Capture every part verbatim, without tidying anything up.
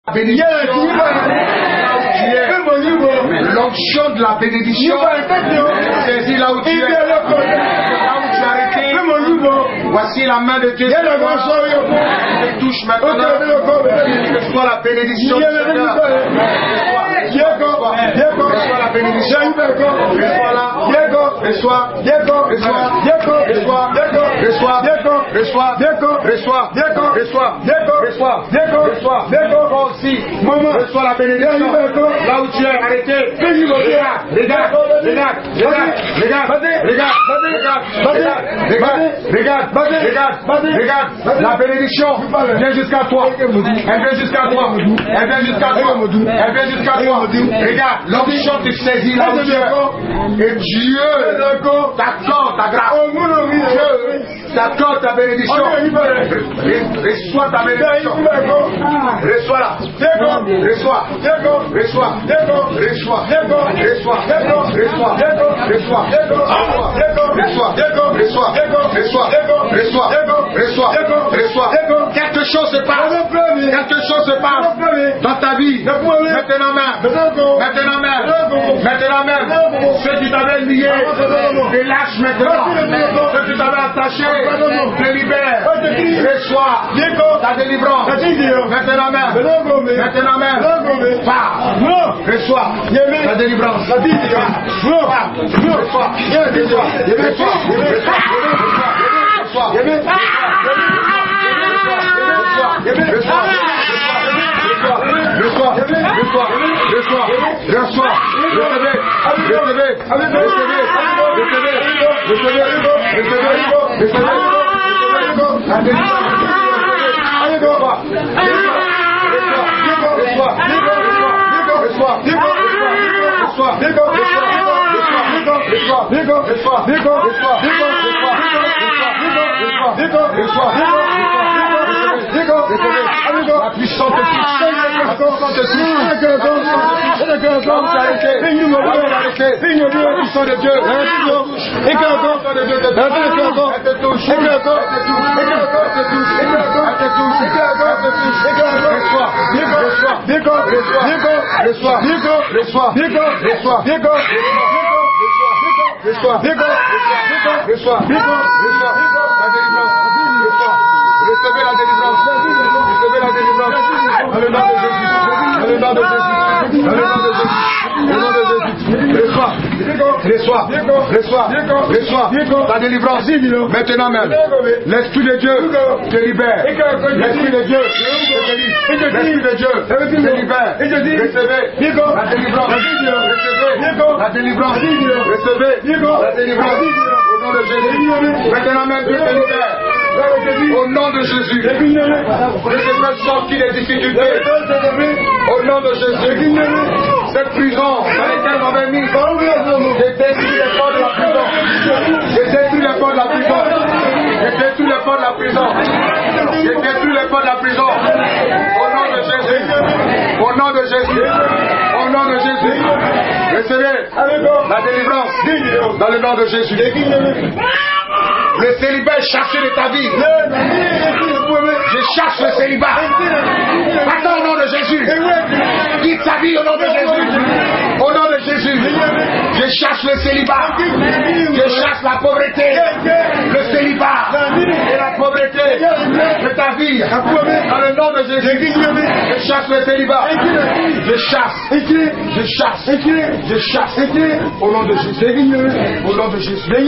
bénédiction, l'onction de la bénédiction, saisis là où tu es, là où tu as arrêté. Voici la main de Dieu. Je te touche maintenant. Que soit la bénédiction du Seigneur. Reçois la bénédiction. Reçois là. Reçois. Reçois. Reçois. Reçois. Reçois. Reçois. Reçois. Reçois. Reçois. Reçois. Toi aussi. Reçois la bénédiction. Là où tu es arrêté. Regarde. Regarde. Regarde. Regarde. Regarde. Regarde. Regarde. Regarde. Regarde. Regarde. Regarde. La bénédiction vient jusqu'à toi. Elle vient jusqu'à toi. Elle vient jusqu'à toi. Elle vient jusqu'à toi. Regarde. L'onction te saisit là où tu es. Et Dieu t'accorde ta grâce. Dieu t'accorde ta bénédiction. Reçois ta bénédiction. Reçois-la. Reçois. Reçois. Reçois. Reçois. Reçois. Reçois. Reçois. Reçois. Reçois. Reçois. Reçois. Reçois. Quelque chose se passe. Quelque chose se passe dans ta vie. Maintenant même. Maintenant même. Maintenant même. Ceux qui t'avaient lié, les lâches maintenant. Ceux qui t'avaient attaché, les libèrent. Reçois ta délivrance. Maintenant même. Maintenant même. Pars. Reçois ta délivrance. Reçois. Reçois. Reçois. Reçois, reçois, reçois, reçois, recevez, recevez, recevez, recevez, recevez, recevez, recevez, la délivrance, reçois, reçois, reçois, la puissante touche, la puissante touche, la puissance de Dieu, la puissance de Dieu te touche, elle te touche, recevez la délivrance, recevez la délivrance, dans le nom de Jésus, dans le nom de Jésus, dans le nom de Jésus, dans le nom de Jésus, reçois, reçois, reçois, reçois ta délivrance, maintenant même, l'Esprit de Dieu te libère, l'Esprit de Dieu te délivre, l'Esprit de Dieu te libère, recevez la délivrance, recevez la délivrance, recevez la délivrance, au nom de Jésus, maintenant même Dieu te libère. Au nom de Jésus, je te fais sortir des difficultés. Au nom de Jésus, cette prison dans laquelle on m'avait mis, je détruis les portes de la prison. Je détruis les portes de la prison. Je détruis les portes de la prison. Je détruis les portes de la prison. Au nom de Jésus. Au nom de Jésus. Au nom de Jésus. Recevez la délivrance dans le nom de Jésus. Le célibat est chassé de ta vie. Je chasse le célibat. Maintenant au nom de Jésus. Quitte ta vie au nom de Jésus. Au nom de Jésus. Je chasse le célibat. Je chasse la pauvreté. Le célibat et la pauvreté de ta vie. Dans le nom de Jésus. Je chasse le célibat. Je chasse. Je chasse. Je chasse. Au nom de Jésus. Au nom de Jésus. Je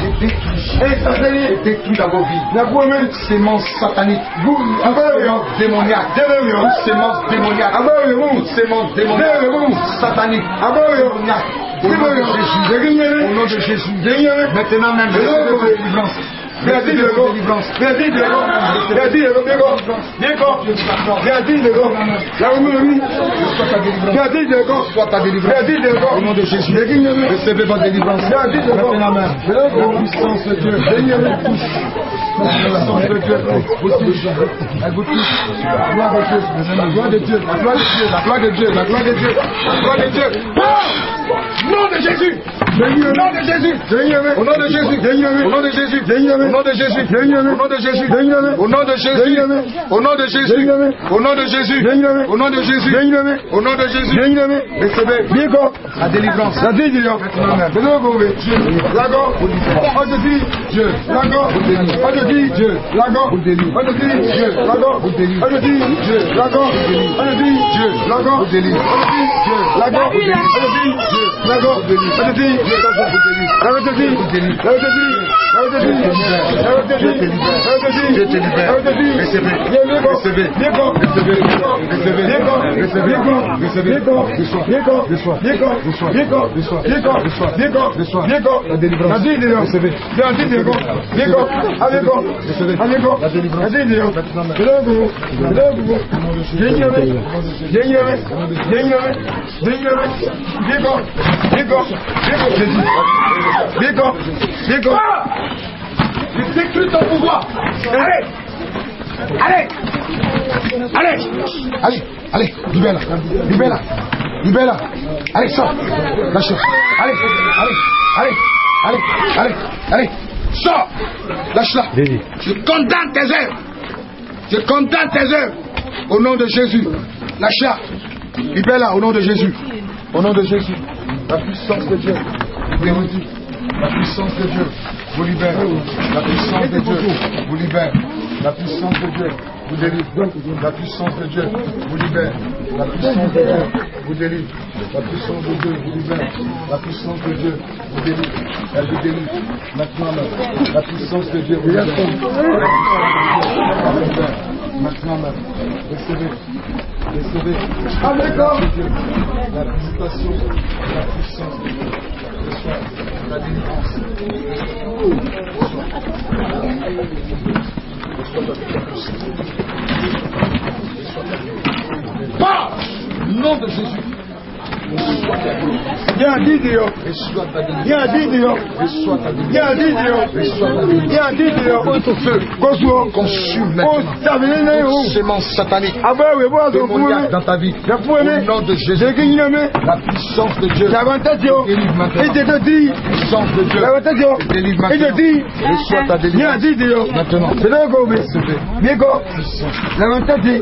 détruis dans vos vies. Toute sémence satanique. Toute sémence démoniaque. Toute sémence démoniaque. Toute sémence démoniaque. Satanique. Démoniaque. Au nom de Jésus. Au nom de Jésus. Maintenant même, recevez votre délivrance. Merci de délivrance. Merci de délivrance. Merci de délivrance. Merci de délivrance. Merci de délivrance. Soit ta délivrance. Merci de délivrance. Au nom de Jésus. Recevez votre délivrance. Merci de délivrance. La puissance de Dieu. La puissance de Dieu. Elle vous touche. La gloire de Dieu. La gloire de Dieu. La gloire de Dieu. La gloire de Dieu. La gloire de Dieu. La gloire de Dieu. Nom de Jésus. nom de Jésus. Au nom de Jésus. Au nom de Jésus. Au nom de Jésus. Au nom de Jésus. Au nom de Jésus. Au nom de Jésus. Au nom de Jésus. Au nom de Jésus. Au nom de Jésus. Recevez la délivrance. La délivrance. D'accord. On te dit Dieu. D'accord. On te dit Dieu. D'accord. On te dit Dieu. D'accord. On te dit Dieu. D'accord. On te dit Dieu. D'accord. On te dit Dieu. D'accord. On te dit Dieu. D'accord. On te dit Dieu. On te dit Je sécure ton pouvoir. Allez. Allez. Allez. Allez. Allez. Libère-la. Libère-la. Libère-la. Allez, sors. Lâche. Allez. Allez. Allez. Allez. Allez. Allez. Sors. Lâche-la. Je condamne tes œuvres. Je condamne tes œuvres. Au nom de Jésus. Lâche-la. Libère-la au nom de Jésus. Au nom de Jésus. La puissance de Dieu. La puissance de Dieu vous libère. La puissance de Dieu vous libère. La puissance de Dieu vous délivre. La puissance de Dieu vous libère. La puissance de Dieu vous délivre. La puissance de Dieu vous libère. La puissance de Dieu vous délivre. Elle vous délivre. Maintenant, même. La puissance de Dieu vous libère. Maintenant, même. Recevez. Recevez. La visitation. La puissance de Dieu. La délivrance. Par le nom de Jésus. Viens, dis Dieu. Viens, dis Dieu. Viens, dis Dieu. Viens, dis Dieu. Consume maintenant. Sémence satanique. Démoniaque dans ta vie. Au nom de Jésus. La puissance de Dieu. Délivre maintenant. La puissance de Dieu. Délivre maintenant. Reçois ta délivrance. Maintenant. Recevez.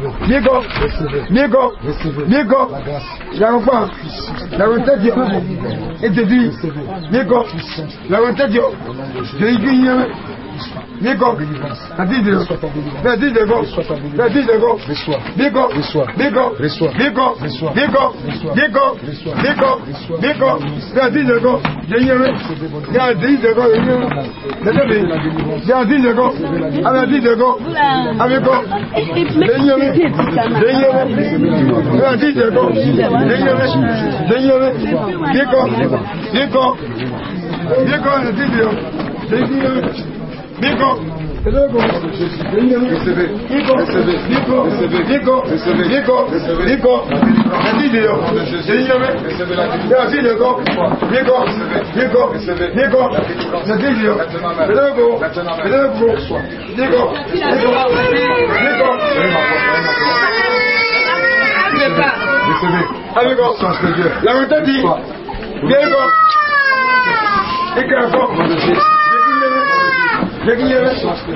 Recevez. La grâce. La volonté de Dieu et de dire, Nico, la volonté de Dieu, je dis, Nico, la dit de la dit de go, la dit de go, Nico, Nico, Nico, Nico, Nico, Nico, Nico, la dit de go, la dit de go, la dit de go, la dit de go, avec go, la dit de go, Nico, Nico, Nico, la dit de go, Nico, Nico, recevez, recevez, Nico, Nico, recevez, Nico, Nico, la vie de Dieu, recevez la vie de Dieu, Nico, Nico, recevez, Nico, la vie de Dieu, Nico, Nico, Nico, recevez, avec la puissance de Dieu, la volonté de Dieu, Nico, et encore, j'ai gagné le sens que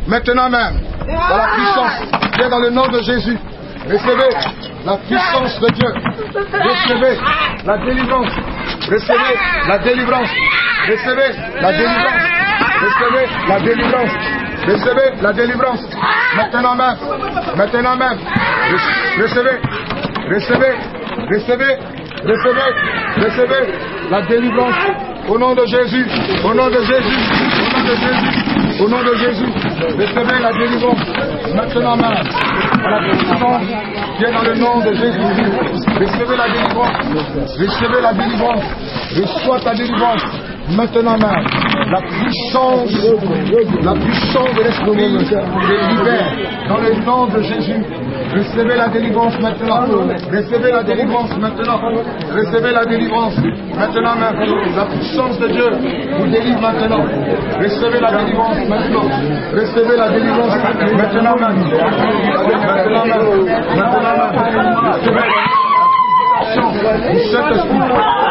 maintenant même, dans la puissance qui est dans le nom de Jésus. Recevez la puissance de Dieu. Recevez la délivrance. Recevez la délivrance. Recevez la délivrance. Recevez la délivrance. Recevez la délivrance. Maintenant même. Maintenant même. Recevez. Recevez. Recevez. Recevez. Recevez la délivrance. Au nom de Jésus. Au nom de Jésus. Au nom de Jésus. Au nom de Jésus. Recevez la délivrance. Maintenant même. À la puissance qui est dans le nom de Jésus. Recevez la délivrance. Recevez la délivrance. Reçois ta délivrance. Maintenant même, la puissance, la puissance de l'Esprit les libère dans le nom de Jésus. Recevez la délivrance maintenant. Recevez la délivrance maintenant. Recevez la délivrance maintenant même. La puissance de Dieu vous délivre maintenant. Recevez la délivrance maintenant. Recevez la délivrance maintenant même. Maintenant même. Maintenant même. Recevez du Saint-Esprit.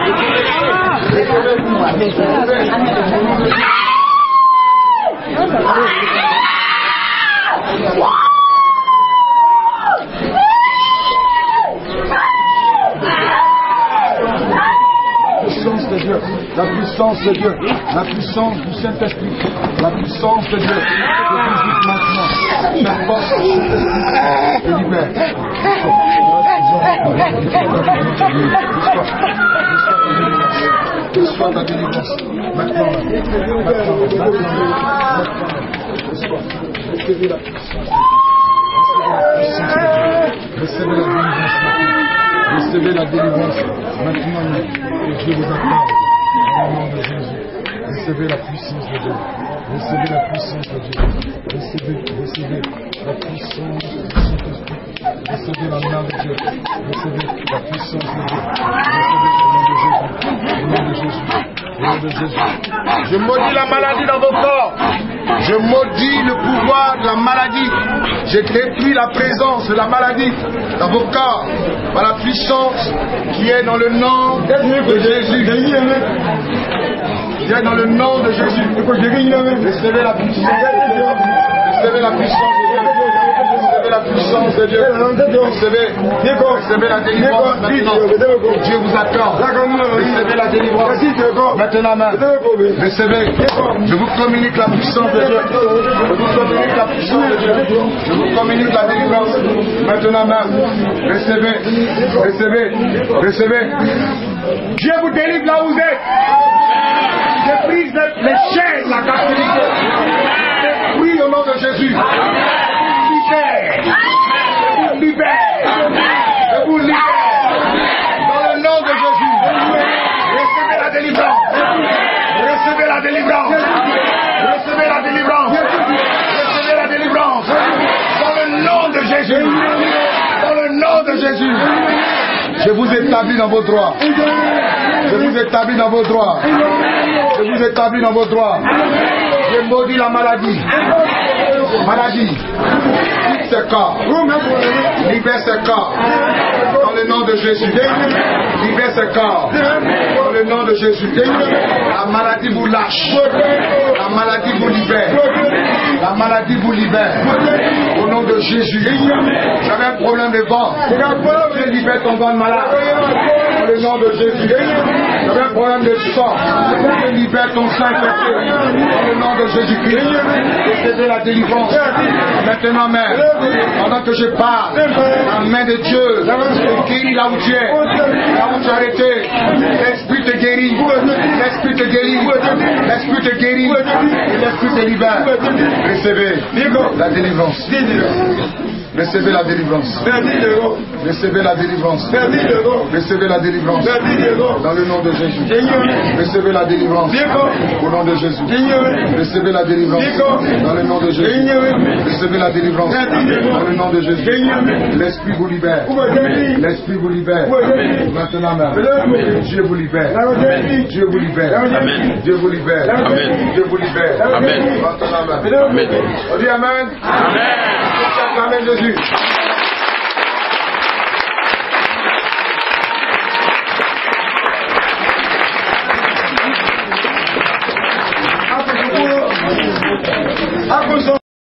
Puissance de Dieu, la puissance de Dieu, la puissance du Saint-Esprit, la puissance de Dieu, je visite maintenant, la force du Saint-Esprit, te libère. Reçois ta délivrance, maintenant, maintenant, maintenant, recevez la puissance, recevez la délivrance, recevez la délivrance, maintenant, que Dieu vous accorde, au nom de Jésus, recevez la puissance de Dieu, recevez la puissance de Dieu, recevez, recevez la puissance du Saint-Esprit, recevez la main de Dieu, recevez la puissance de Dieu, recevez au nom de Jésus, au nom de Jésus, au nom de Jésus. Je maudis la maladie dans vos corps, je maudis le pouvoir de la maladie, je détruis la présence de la maladie dans vos corps, par la puissance qui est dans le nom de Jésus. Qui est dans le nom de Jésus. Recevez la puissance de Dieu. Recevez la puissance de Dieu. Recevez la puissance de Dieu. Recevez, recevez la délivrance maintenant. Dieu vous accorde. Recevez la délivrance maintenant même. Recevez. Je vous communique la puissance de Dieu. Je vous communique la puissance de Dieu. Je vous communique la délivrance maintenant même. Recevez. Recevez. Recevez. Dieu vous délivre là où vous êtes. Je brise les chaînes, la captivité. Oui, au nom de Jésus. Je vous libère. Je vous libère. Je vous libère. Dans le nom de Jésus. Recevez la délivrance. Recevez la délivrance. Recevez la délivrance. Recevez la délivrance. Dans le nom de Jésus. Dans le nom de Jésus. Je vous établis dans vos droits. Je vous établis dans vos droits. Je vous établis dans vos droits. Je maudis la maladie. Maladie. Quitte ce corps. Libère ce corps. Dans le nom de Jésus. Libère ce corps. Dans le nom de Jésus. La maladie vous lâche. La maladie vous libère. La maladie vous libère. Au nom de Jésus. J'avais un problème de ventre. Je libère ton ventre malade. Dans le nom de Jésus. J'avais un problème de sang. Je libère ton sang. Dans le nom de Jésus-Christ. Recevez la délivrance. Maintenant même. Pendant que je parle. La main de Dieu te guérit là où tu es. Là où tu as arrêté. L'esprit te guérit. L'esprit te guérit. L'esprit te guérit. Et l'esprit te libère. Recevez la délivrance. Recevez la délivrance. Recevez la délivrance. Recevez la délivrance. Dans le nom de Jésus. Recevez la délivrance. Au nom de Jésus. Recevez la délivrance. Dans le nom de Jésus. Recevez la délivrance. Dans le nom de Jésus. L'Esprit vous libère. L'Esprit vous libère. Maintenant même. Dieu vous libère. Dieu vous libère. Dieu vous libère. Dieu vous libère. Maintenant même. On dit Amen. Amen. Amen Jésus.